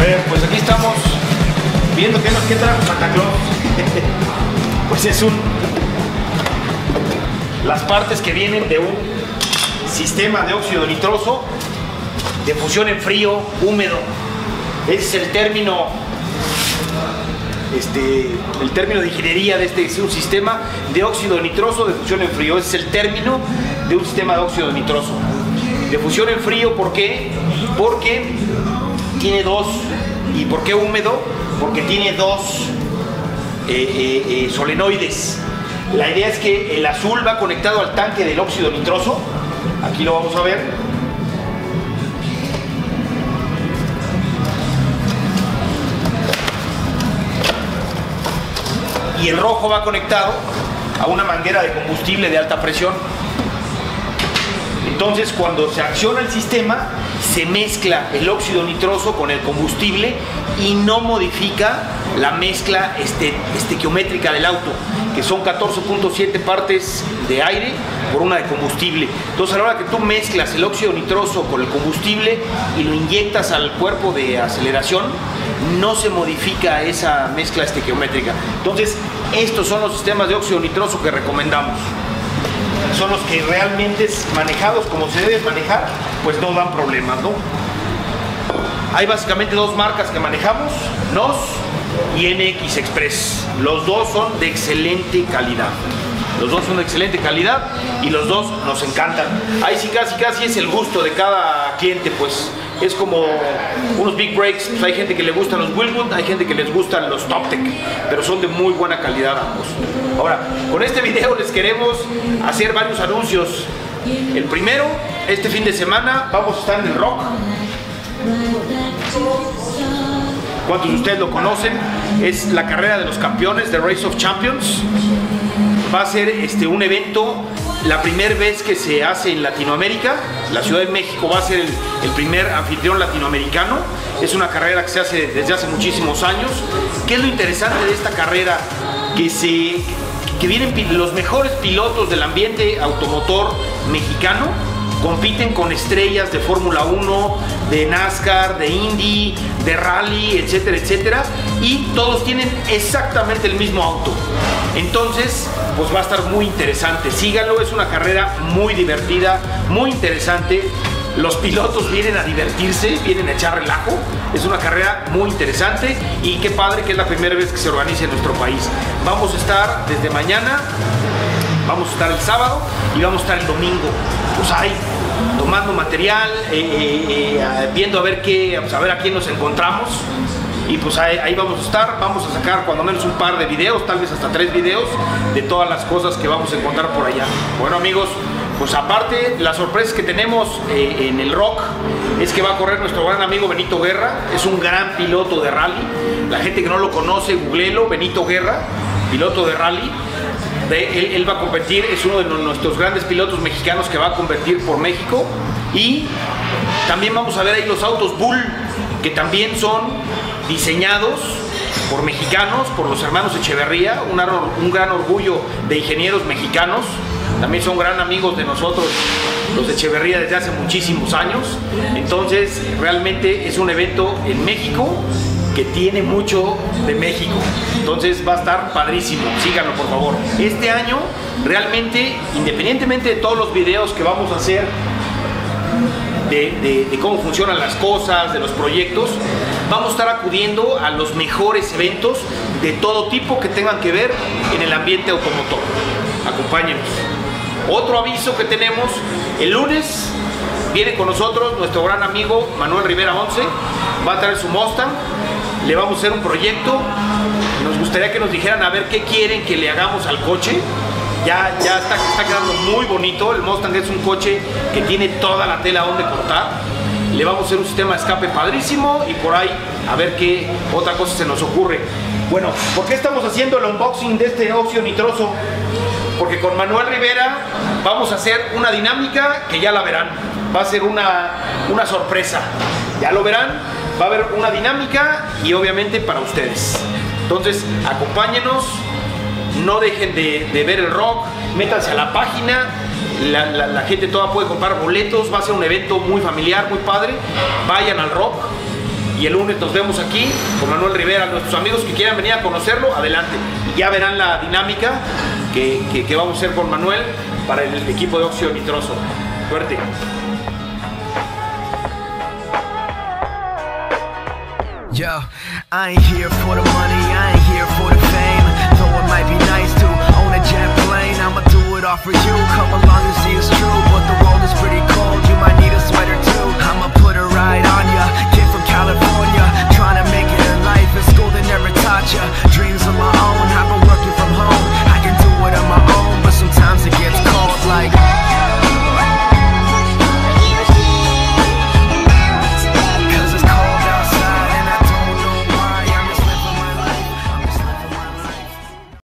ver, pues aquí estamos viendo qué trajo Santa Claus. Pues es las partes que vienen de un sistema de óxido nitroso de fusión en frío húmedo. Ese es el término de ingeniería de es un sistema de óxido nitroso de fusión en frío. Ese es el término de un sistema de óxido nitroso de fusión en frío. ¿Por qué? Porque tiene dos. ¿Y por qué húmedo? Porque tiene dos solenoides. La idea es que el azul va conectado al tanque del óxido nitroso. Aquí lo vamos a ver. Y el rojo va conectado a una manguera de combustible de alta presión. Entonces, cuando se acciona el sistema, se mezcla el óxido nitroso con el combustible y no modifica la mezcla estequiométrica del auto, que son 14.7 partes de aire por una de combustible. Entonces, a la hora que tú mezclas el óxido nitroso con el combustible y lo inyectas al cuerpo de aceleración, no se modifica esa mezcla estequiométrica. Entonces, estos son los sistemas de óxido nitroso que recomendamos. Son los que realmente, manejados como se debe manejar, pues no dan problemas, ¿no? Hay básicamente dos marcas que manejamos, NOS y NX Express. Los dos son de excelente calidad. Los dos son de excelente calidad y los dos nos encantan. Ahí sí casi es el gusto de cada cliente, pues es como unos Big Breaks. Pues hay gente que le gustan los Wilwood, hay gente que les gustan los Toptec, pero son de muy buena calidad ambos. Ahora, con este video les queremos hacer varios anuncios. El primero, este fin de semana vamos a estar en el Rock. ¿Cuántos de ustedes lo conocen? Es la carrera de los campeones, The Race of Champions. Va a ser un evento, la primera vez que se hace en Latinoamérica. La Ciudad de México va a ser el primer anfitrión latinoamericano. Es una carrera que se hace desde hace muchísimos años. ¿Qué es lo interesante de esta carrera? Que vienen los mejores pilotos del ambiente automotor mexicano. Compiten con estrellas de Fórmula 1, de NASCAR, de Indy, de Rally, etcétera, etcétera. Y todos tienen exactamente el mismo auto. Entonces, pues va a estar muy interesante. Síganlo, es una carrera muy divertida, muy interesante. Los pilotos vienen a divertirse, vienen a echar relajo. Es una carrera muy interesante y qué padre que es la primera vez que se organiza en nuestro país. Vamos a estar desde mañana, vamos a estar el sábado y vamos a estar el domingo. Pues ahí, tomando material, viendo a ver a quién nos encontramos. Y pues ahí vamos a estar, vamos a sacar cuando menos un par de videos, tal vez hasta 3 videos de todas las cosas que vamos a encontrar por allá. Bueno amigos, pues aparte las sorpresas que tenemos en el Rock es que va a correr nuestro gran amigo Benito Guerra. Es un gran piloto de rally. La gente que no lo conoce, googleelo, Benito Guerra, piloto de rally. Él va a competir, es uno de nuestros grandes pilotos mexicanos que va a competir por México. Y también vamos a ver ahí los autos Bull, que también son diseñados por mexicanos, por los hermanos Echeverría, un gran orgullo de ingenieros mexicanos. También son gran amigos de nosotros, los Echeverría, desde hace muchísimos años. Entonces, realmente es un evento en México que tiene mucho de México. Entonces va a estar padrísimo, síganlo por favor. Este año, realmente, independientemente de todos los videos que vamos a hacer, de cómo funcionan las cosas, de los proyectos, vamos a estar acudiendo a los mejores eventos de todo tipo que tengan que ver en el ambiente automotor. Acompáñenos. Otro aviso que tenemos, el lunes viene con nosotros nuestro gran amigo Manuel Rivera 11, va a traer su Mustang, le vamos a hacer un proyecto. Nos gustaría que nos dijeran a ver qué quieren que le hagamos al coche. Ya está quedando muy bonito. El Mustang es un coche que tiene toda la tela donde cortar. Le vamos a hacer un sistema de escape padrísimo y por ahí a ver qué otra cosa se nos ocurre. Bueno, ¿por qué estamos haciendo el unboxing de este óxido nitroso? Porque con Manuel Rivera vamos a hacer una dinámica que ya la verán. Va a ser una sorpresa. Ya lo verán. Va a haber una dinámica y obviamente para ustedes. Entonces, acompáñenos. No dejen de ver el Rock, métanse a la página, la gente toda puede comprar boletos, va a ser un evento muy familiar, muy padre. Vayan al Rock Y el lunes nos vemos aquí con Manuel Rivera. Nuestros amigos que quieran venir a conocerlo, adelante. Y ya verán la dinámica que vamos a hacer con Manuel para el equipo de óxido nitroso. Suerte. Yo, I ain't here for the money, I ain't here for the fame. Though it might be nice to own a jet plane, I'ma do it all for you. Come along and see it's true, but the world is pretty cold. You might need a sweater too. I'ma put her